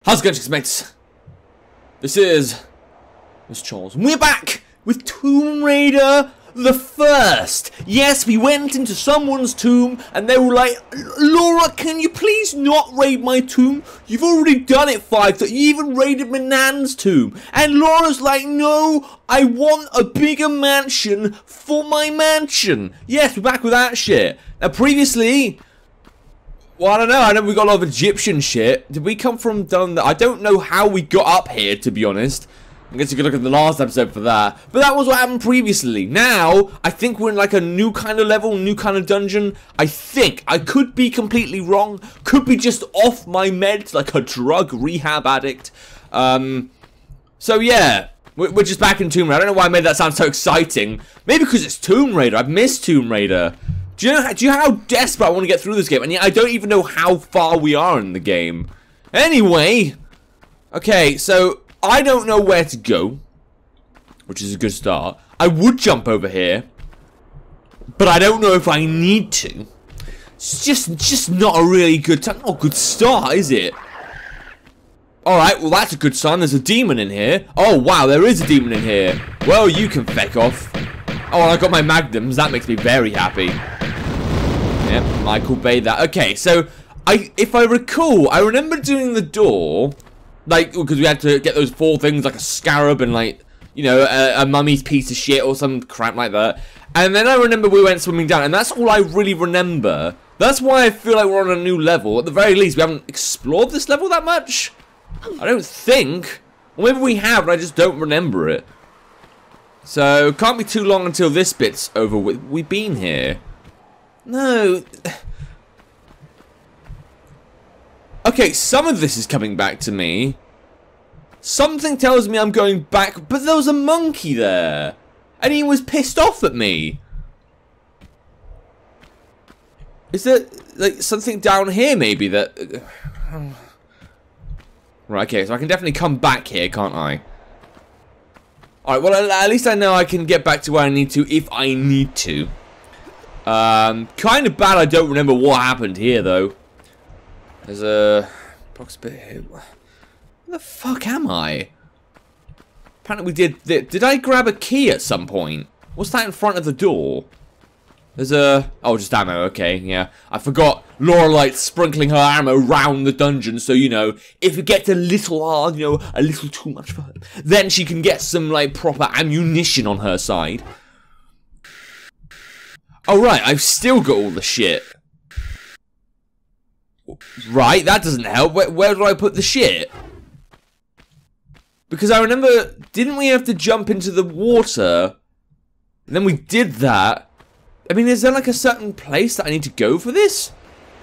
How's it going, mates? This is Mrjacharles. We're back with Tomb Raider the First. Yes, we went into someone's tomb and they were like, Laura, can you please not raid my tomb? You've already done it 5 times. You even raided my nan's tomb. And Laura's like, no, I want a bigger mansion for my mansion. Yes, we're back with that shit. Now, previously, well, I know we got a lot of Egyptian shit. Did we come from down there? I don't know how we got up here, to be honest. I guess you could look at the last episode for that. But that was what happened previously. Now, I think we're in like a new kind of level, new kind of dungeon. I think. I could be completely wrong. Could be just off my meds like a drug rehab addict. So yeah, we're just back in Tomb Raider. I don't know why I made that sound so exciting. Maybe because it's Tomb Raider. I've missed Tomb Raider. Do you know how desperate I want to get through this game? And yet I don't even know how far we are in the game. Anyway. Okay, so I don't know where to go, which is a good start. I would jump over here, but I don't know if I need to. It's just not a really good time. Not a good start, is it? Alright, well that's a good sign. There's a demon in here. Oh wow, there is a demon in here. Well, you can feck off. Oh, and I got my magnums. That makes me very happy. Yep, Michael Bay that. Okay, so if I recall, I remember doing the door, like, because we had to get those 4 things, like a scarab and, like, you know, a mummy's piece of shit or some crap like that. And then I remember we went swimming down, and that's all I really remember. That's why I feel like we're on a new level. At the very least, we haven't explored this level that much. I don't think. Or maybe we have, but I just don't remember it. So, can't be too long until this bit's over with. We've been here. No. Okay, some of this is coming back to me. Something tells me I'm going back, but there was a monkey there. And he was pissed off at me. Is there, like, something down here maybe that... Right, okay, so I can definitely come back here, can't I? Alright, well, at least I know I can get back to where I need to if I need to. Kind of bad I don't remember what happened here, though. There's a box bit here. Where the fuck am I? Apparently we did I grab a key at some point? What's that in front of the door? There's a... Oh, just ammo. Okay, yeah. I forgot Lorelite sprinkling her ammo around the dungeon, so, you know, if it gets a little hard, you know, a little too much for her, then she can get some, like, proper ammunition on her side. Oh, right, I've still got all the shit. Right, that doesn't help. Where do I put the shit? Because I remember, didn't we have to jump into the water? And then we did that. I mean, is there like a certain place that I need to go for this?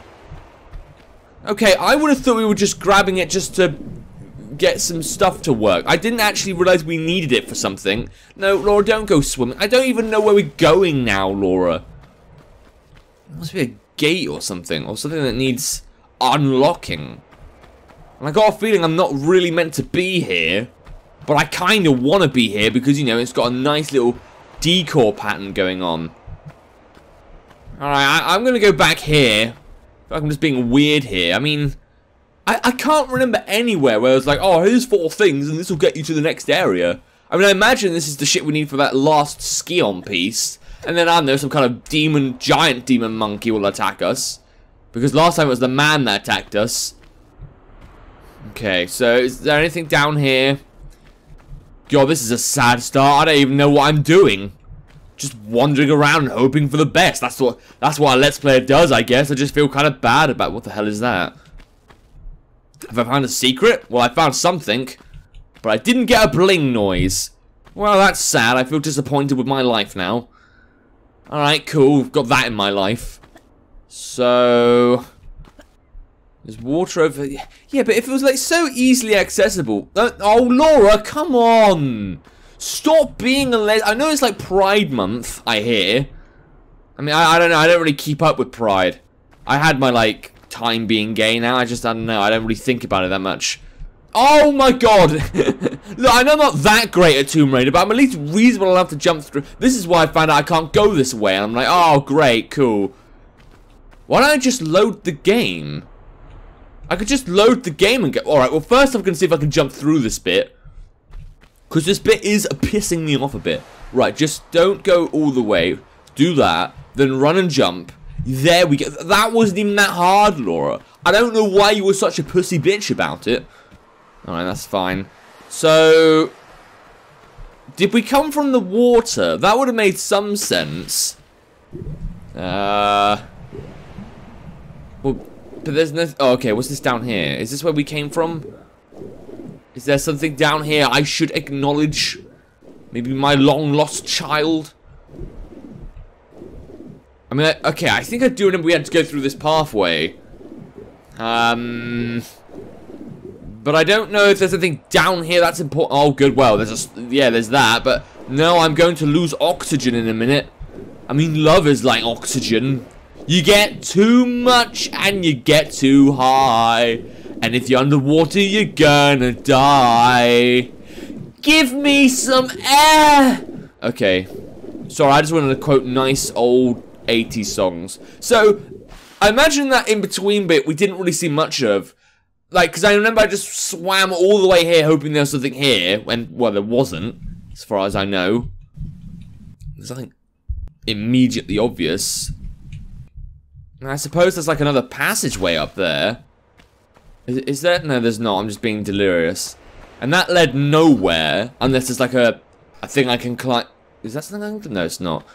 Okay, I would have thought we were just grabbing it just to get some stuff to work. I didn't actually realize we needed it for something. No, Laura, don't go swimming. I don't even know where we're going now, Laura. There must be a gate or something that needs unlocking. And I got a feeling I'm not really meant to be here, but I kind of want to be here because, you know, it's got a nice little decor pattern going on. Alright, I'm going to go back here. I feel like I'm just being weird here. I mean, I can't remember anywhere where it's like, oh, here's 4 things and this will get you to the next area. I mean, I imagine this is the shit we need for that last ski-on piece. And then, I don't know, some kind of giant demon monkey will attack us. Because last time it was the man that attacked us. Okay, so is there anything down here? God, this is a sad start. I don't even know what I'm doing. Just wandering around hoping for the best. That's what a Let's Player does, I guess. I just feel kind of bad about what the hell is that. Have I found a secret? Well, I found something. But I didn't get a bling noise. Well, that's sad. I feel disappointed with my life now. Alright, cool. Got that in my life. So... There's water over... Yeah, but if it was, like, so easily accessible... Oh, Laura, come on! Stop being a I know it's, like, Pride Month, I hear. I mean, I don't know. I don't really keep up with Pride. I had my, like, time being gay now. I don't know. I don't really think about it that much. Oh, my God! Look, I know I'm not that great at Tomb Raider, but I'm at least reasonable enough to jump through. This is why I found out I can't go this way. And I'm like, oh, great, cool. Why don't I just load the game? I could just load the game and go. Alright, well first I'm going to see if I can jump through this bit. Because this bit is pissing me off a bit. Right, just don't go all the way. Do that. Then run and jump. There we go. That wasn't even that hard, Laura. I don't know why you were such a pussy bitch about it. Alright, that's fine. So... did we come from the water? That would have made some sense. Well, but there's no... oh, okay, what's this down here? Is this where we came from? Is there something down here I should acknowledge? Maybe my long-lost child? I mean, okay, I think I do remember we had to go through this pathway. But I don't know if there's anything down here that's important. Oh, good, well, there's a... yeah, there's that, but... no, I'm going to lose oxygen in a minute. I mean, love is like oxygen. You get too much and you get too high. And if you're underwater, you're gonna die. Give me some air! Okay. Sorry, I just wanted to quote nice old 80s songs. So, I imagine that in-between bit we didn't really see much of. Like, because I remember I just swam all the way here hoping there was something here. When, well, there wasn't. As far as I know. There's nothing immediately obvious. And I suppose there's like another passageway up there. Is there? No, there's not. I'm just being delirious. And that led nowhere. Unless there's like a thing I can climb. Is that something I can... no, it's not.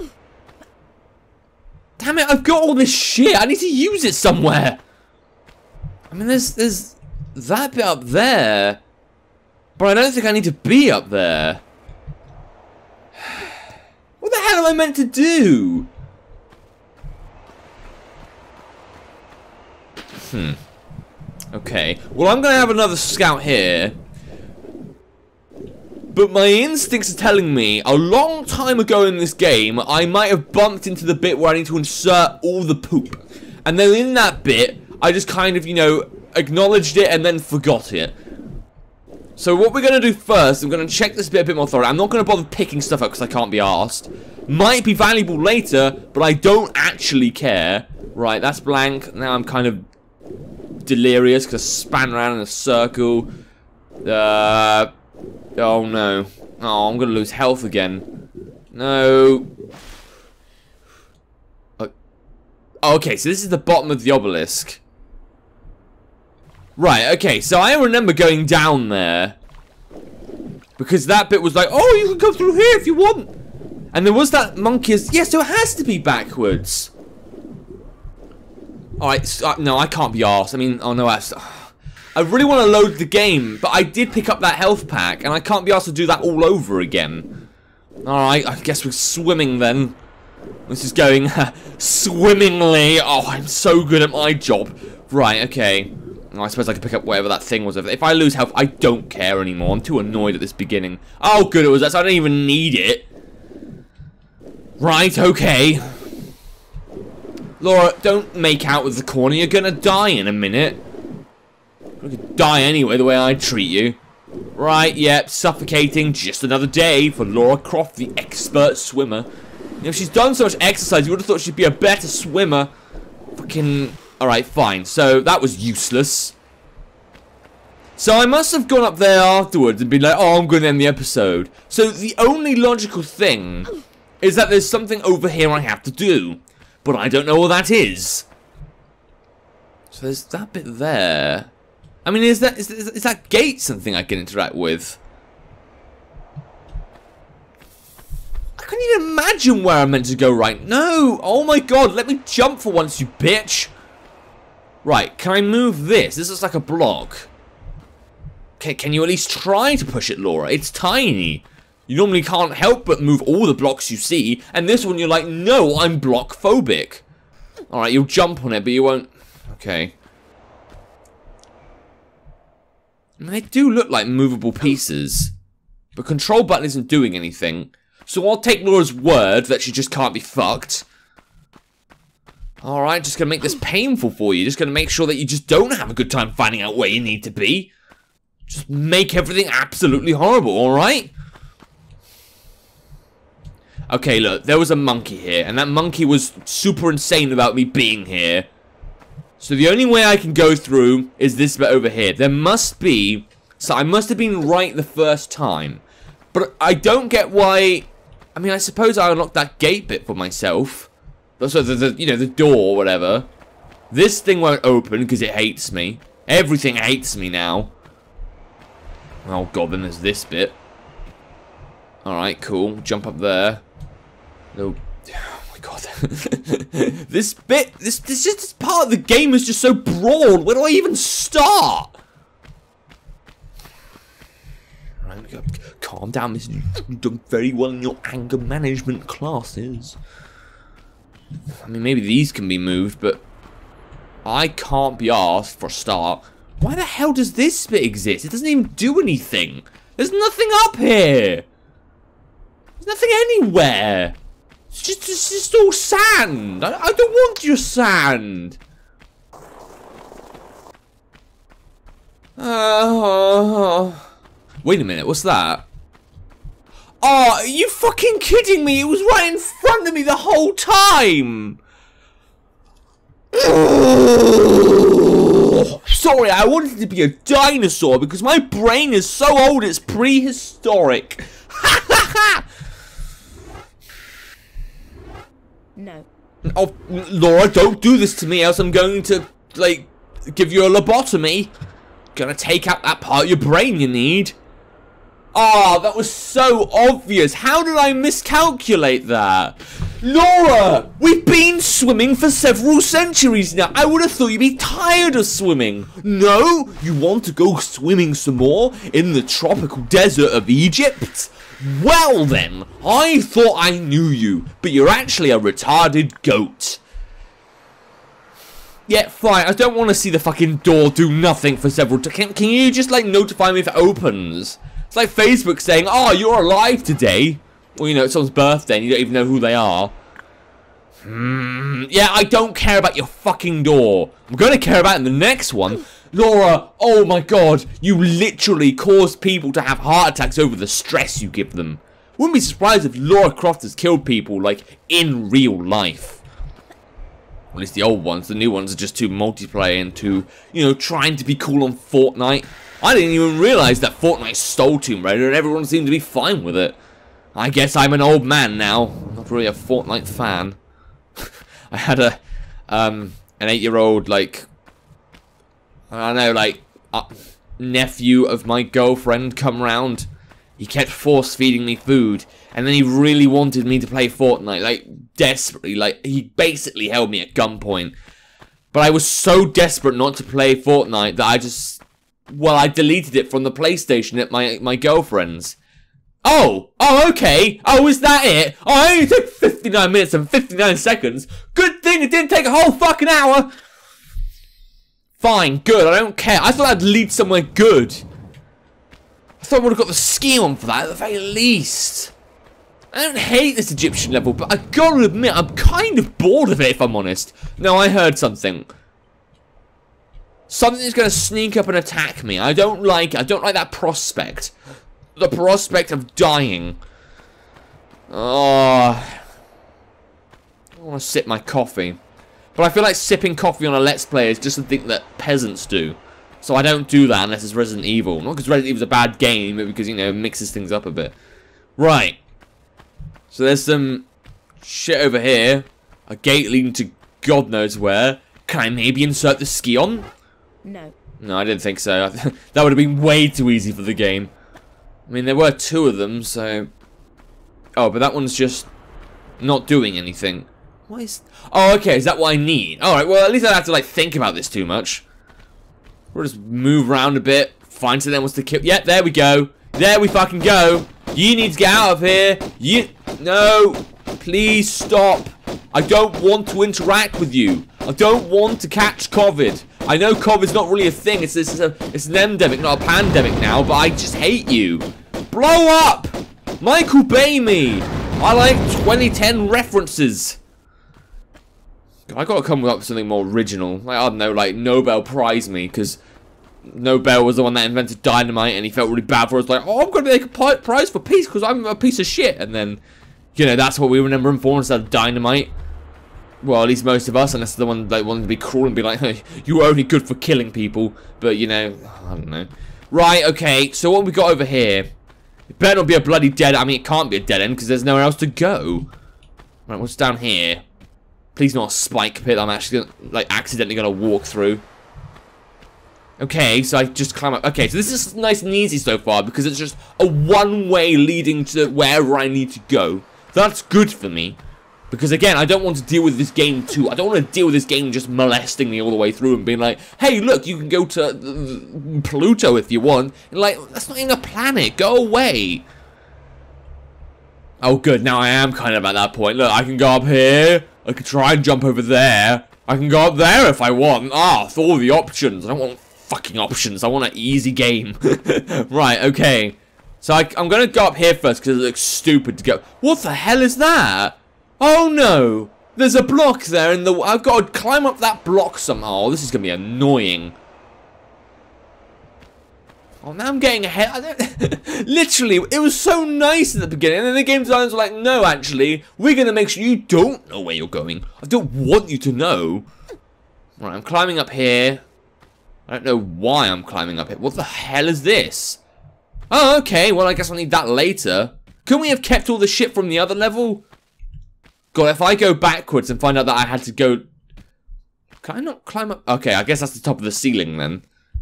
Damn it, I've got all this shit. I need to use it somewhere. I mean, there's that bit up there. But I don't think I need to be up there. What the hell am I meant to do? Okay. Well, I'm going to have another scout here. But my instincts are telling me, a long time ago in this game, I might have bumped into the bit where I need to insert all the poop. And then in that bit, I just kind of, you know, acknowledged it and then forgot it. So what we're going to do first, I'm going to check this bit a bit more thoroughly. I'm not going to bother picking stuff up because I can't be arsed. Might be valuable later, but I don't actually care. Right, that's blank. Now I'm kind of delirious because I span around in a circle. Oh no. Oh, I'm going to lose health again. No. Okay, so this is the bottom of the obelisk. Right, okay, so I remember going down there. Because that bit was like, oh, you can go through here if you want. And there was that monkey's... yeah, so it has to be backwards. Alright, no, I can't be arsed. I mean, oh no, I really want to load the game, but I did pick up that health pack, and I can't be asked to do that all over again. Alright, I guess we're swimming then. This is going swimmingly. Oh, I'm so good at my job. Right, okay. Oh, I suppose I could pick up whatever that thing was over there. If I lose health, I don't care anymore. I'm too annoyed at this beginning. Oh, good, it was that, so I don't even need it. Right, okay. Laura, don't make out with the corner. You're gonna die in a minute. You could die anyway, the way I treat you. Right, yep, suffocating. Just another day for Laura Croft, the expert swimmer. You know, if she's done so much exercise, you would have thought she'd be a better swimmer. Fucking... alright, fine. So, that was useless. So, I must have gone up there afterwards and been like, oh, I'm going to end the episode. So, the only logical thing is that there's something over here I have to do. But I don't know what that is. So, there's that bit there. I mean, is that gate something I can interact with? I couldn't even imagine where I'm meant to go right. No! Oh my god, let me jump for once, you bitch! Right, can I move this? This is like a block. Okay, can you at least try to push it, Laura? It's tiny. You normally can't help but move all the blocks you see, and this one you're like, no, I'm block phobic. Alright, you'll jump on it, but you won't... okay. I mean, they do look like movable pieces. The control button isn't doing anything. So I'll take Laura's word that she just can't be fucked. Alright, just gonna make this painful for you. Just gonna make sure that you just don't have a good time finding out where you need to be. Just make everything absolutely horrible, alright? Okay, look, there was a monkey here, and that monkey was super insane about me being here. So the only way I can go through is this bit over here. There must be... So I must have been right the first time. But I don't get why... I mean, I suppose I unlocked that gate bit for myself. So you know, the door or whatever. This thing won't open because it hates me. Everything hates me now. Oh god, then there's this bit. Alright, cool. Jump up there. No. Oh my god. This bit, this part of the game is just so broad. Where do I even start? Alright, calm down, Miss. You've done very well in your anger management classes. I mean, maybe these can be moved, but I can't be asked for a start. Why the hell does this bit exist? It doesn't even do anything. There's nothing up here. There's nothing anywhere. It's just all sand. I don't want your sand. Wait a minute, what's that? Oh, are you fucking kidding me? It was right in front of me the whole time. Sorry, I wanted to be a dinosaur because my brain is so old it's prehistoric. No. Oh, Laura, don't do this to me, else I'm going to, like, give you a lobotomy. Gonna take out that part of your brain you need. Oh, that was so obvious. How did I miscalculate that? Laura, we've been swimming for several centuries now. I would have thought you'd be tired of swimming. No? You want to go swimming some more in the tropical desert of Egypt? Well then, I thought I knew you, but you're actually a retarded goat. Yeah, fine. I don't want to see the fucking door do nothing for several times. Can you just, like, notify me if it opens? It's like Facebook saying, oh, you're alive today. Well, you know, it's someone's birthday and you don't even know who they are. Yeah, I don't care about your fucking door. I'm going to care about it in the next one. Laura, oh my god, you literally cause people to have heart attacks over the stress you give them. Wouldn't be surprised if Laura Croft has killed people, like, in real life. At least the old ones. The new ones are just too multiplayer and too, you know, trying to be cool on Fortnite. I didn't even realise that Fortnite stole Tomb Raider and everyone seemed to be fine with it. I guess I'm an old man now. I'm not really a Fortnite fan. I had an 8-year-old, like, I don't know, like, nephew of my girlfriend come round. He kept force-feeding me food, and then he really wanted me to play Fortnite, like, desperately. Like, he basically held me at gunpoint. But I was so desperate not to play Fortnite that I just, well, I deleted it from the PlayStation at my girlfriend's. Oh, okay. Oh, is that it? Oh, it only took 59 minutes and 59 seconds. Good thing it didn't take a whole fucking hour. Fine, good, I don't care. I thought I'd lead somewhere good. I thought I would have got the ski on for that at the very least. I don't hate this Egyptian level, but I gotta admit, I'm kind of bored of it, if I'm honest. No, I heard something. Something's gonna sneak up and attack me. I don't like that prospect. The prospect of dying. Oh. I want to sip my coffee. But I feel like sipping coffee on a Let's Play is just something that peasants do. So I don't do that unless it's Resident Evil. Not because Resident Evil's a bad game, but because, you know, it mixes things up a bit. Right. So there's some shit over here. A gate leading to God knows where. Can I maybe insert the ski on? No. No, I didn't think so. That would have been way too easy for the game. I mean, there were 2 of them, so... Oh, but that one's just not doing anything. What is... Oh, okay, is that what I need? Alright, well, at least I don't have to, like, think about this too much. We'll just move around a bit, find something that wants to kill... Yeah, there we go. There we fucking go. You need to get out of here. No. Please stop. I don't want to interact with you. I don't want to catch COVID. I know COVID's not really a thing. It's an endemic, not a pandemic now, but I just hate you. Blow up! Michael Bay me! I like 2010 references. I gotta come up with something more original. Like, I don't know, like Nobel Prize me, because Nobel was the one that invented dynamite, and he felt really bad for us. Like, oh, I'm gonna make a prize for peace because I'm a piece of shit. And then, you know, that's what we remember him for instead of dynamite. Well, at least most of us, unless they're the one like wanting to be cruel and be like, hey, you were only good for killing people. But, you know, I don't know. Right, okay, so what we got over here? It better not be a bloody dead... I mean, it can't be a dead end because there's nowhere else to go. Right, what's down here? Please not a spike pit I'm actually gonna, like, accidentally gonna walk through. Okay, so I just climb up. Okay, so this is nice and easy so far because it's just a one-way leading to wherever I need to go. That's good for me. Because, again, I don't want to deal with this game too. I don't want to deal with this game just molesting me all the way through and being like, hey, look, you can go to Pluto if you want. And, like, that's not even a planet. Go away. Oh, good. Now I am kind of at that point. Look, I can go up here. I can try and jump over there. I can go up there if I want. Ah, for all the options. I don't want fucking options. I want an easy game. Right, okay. So I'm going to go up here first because it looks stupid to go. What the hell is that? Oh no! There's a block there in the... I've got to climb up that block somehow. Oh, this is going to be annoying. Oh, now I'm getting ahead. Literally, it was so nice at the beginning. And then the game designers were like, no, actually, we're going to make sure you don't know where you're going. I don't want you to know. Right, I'm climbing up here. I don't know why I'm climbing up here. What the hell is this? Oh, okay. Well, I guess I'll need that later. Couldn't we have kept all the shit from the other level? God, if I go backwards and find out that I had to go... Can I not climb up? Okay, I guess that's the top of the ceiling then.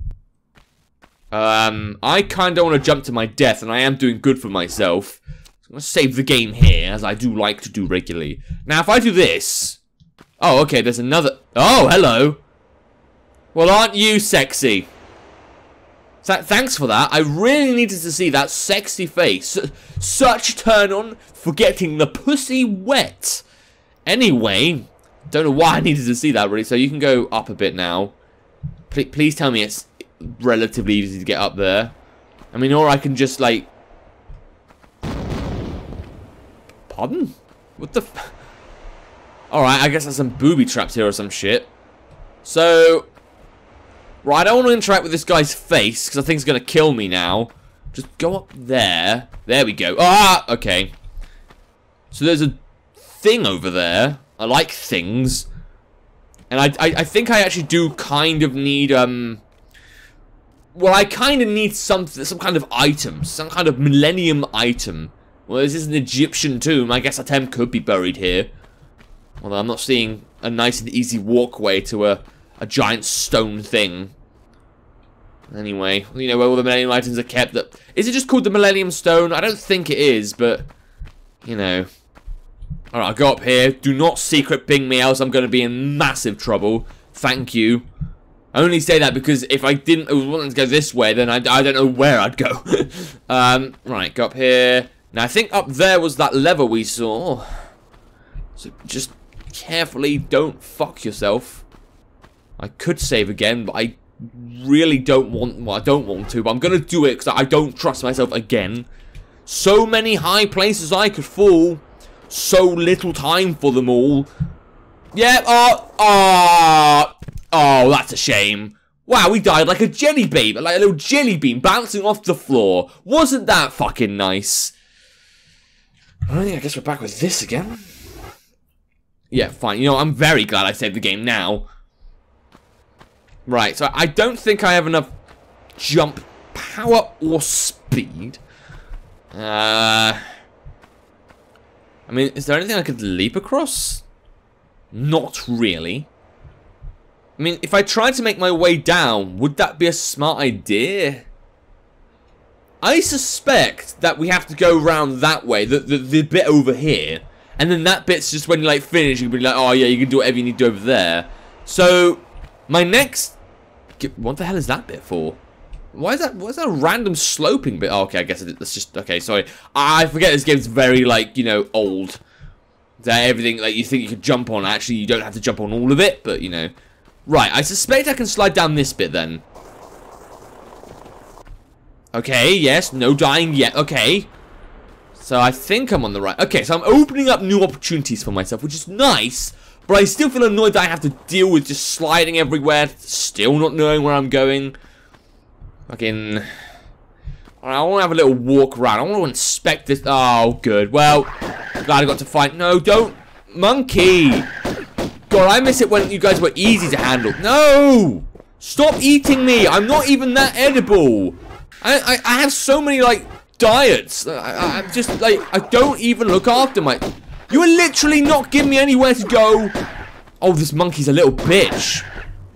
I kind of want to jump to my death, and I am doing good for myself. So I'm going to save the game here, as I do like to do regularly. Now, if I do this... Oh, okay, there's another... Oh, hello. Well, aren't you sexy? Thanks for that. I really needed to see that sexy face. Such turn on for getting the pussy wet. Anyway, don't know why I needed to see that really. So you can go up a bit now. Please tell me it's relatively easy to get up there. I mean, or I can just like... Pardon? What the f... Alright, I guess there's some booby traps here or some shit. So... Right, I don't want to interact with this guy's face, because I think he's going to kill me now. Just go up there. There we go. Ah, okay. So there's a thing over there. I like things. And I think I actually do kind of need, well, I kind of need some kind of item. Some kind of millennium item. Well, this is an Egyptian tomb. I guess Atem could be buried here. Although I'm not seeing a nice and easy walkway to a giant stone thing. Anyway, you know where all the Millennium items are kept. Is it just called the Millennium Stone? I don't think it is, but you know. Alright, I'll go up here. Do not secret ping me, else I'm going to be in massive trouble. Thank you. I only say that because if I didn't want to go this way, then I don't know where I'd go. Right, go up here. Now, I think up there was that lever we saw. So just carefully don't fuck yourself. I could save again, but I really don't want... Well, I don't want to, but I'm going to do it because I don't trust myself again. So many high places I could fall. So little time for them all. Yeah, oh, that's a shame. Wow, we died like a jelly bean, like a little jelly bean bouncing off the floor. Wasn't that fucking nice? I guess we're back with this again. Yeah, fine. You know, I'm very glad I saved the game now. Right, so I don't think I have enough jump power or speed. I mean, is there anything I could leap across? Not really. I mean, if I tried to make my way down, would that be a smart idea? I suspect that we have to go around that way, the bit over here. And then that bit's just when you like finish, you can be like, oh yeah, you can do whatever you need to do over there. So... my next... What the hell is that bit for? Why is that a random sloping bit? Oh, okay, I guess that's just... Okay, sorry. I forget this game's very, like, you know, old. That everything, like, you think you could jump on. Actually, you don't have to jump on all of it, but, you know. Right, I suspect I can slide down this bit, then. Okay, yes, no dying yet. Okay. So I think I'm on the right... Okay, so I'm opening up new opportunities for myself, which is nice... But I still feel annoyed that I have to deal with just sliding everywhere, still not knowing where I'm going. Fucking... I want to have a little walk around. I want to inspect this. Oh, good. Well, glad I got to find... No, don't... Monkey! God, I miss it when you guys were easy to handle. No! Stop eating me! I'm not even that edible. I have so many, like, diets. I'm just, like, I don't even look after my... You are literally not giving me anywhere to go. Oh, this monkey's a little bitch.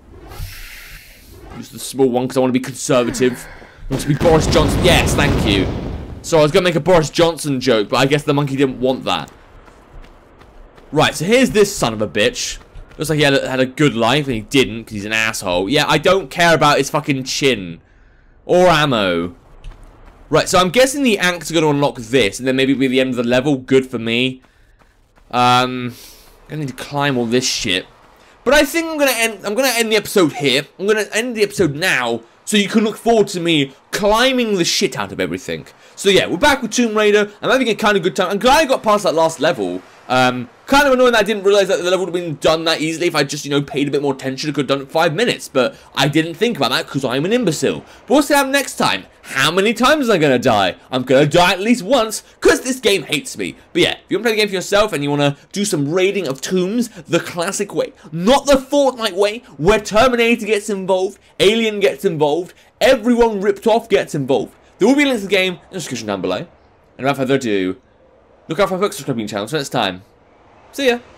Use the small one because I want to be conservative. I want to be Boris Johnson. Yes, thank you. So I was going to make a Boris Johnson joke, but I guess the monkey didn't want that. Right, so here's this son of a bitch. Looks like he had a good life, and he didn't, because he's an asshole. Yeah, I don't care about his fucking chin. Or ammo. Right, so I'm guessing the Anks are going to unlock this, and then maybe be the end of the level. Good for me. I'm going to need to climb all this shit. But I think I'm going to end the episode here. I'm going to end the episode now, so you can look forward to me climbing the shit out of everything. So yeah, we're back with Tomb Raider. I'm having a kind of good time. I'm glad I got past that last level. Kind of annoying that I didn't realize that the level would have been done that easily if I just, you know, paid a bit more attention. I could have done it in 5 minutes, but I didn't think about that because I'm an imbecile. But what's going to happen next time? How many times am I going to die? I'm going to die at least once because this game hates me. But yeah, if you want to play the game for yourself and you want to do some raiding of tombs the classic way, not the Fortnite way, where Terminator gets involved, Alien gets involved, everyone ripped off gets involved, there will be links to the game in the description down below. And without further ado, look out for my book subscribing channel. So next time, see ya.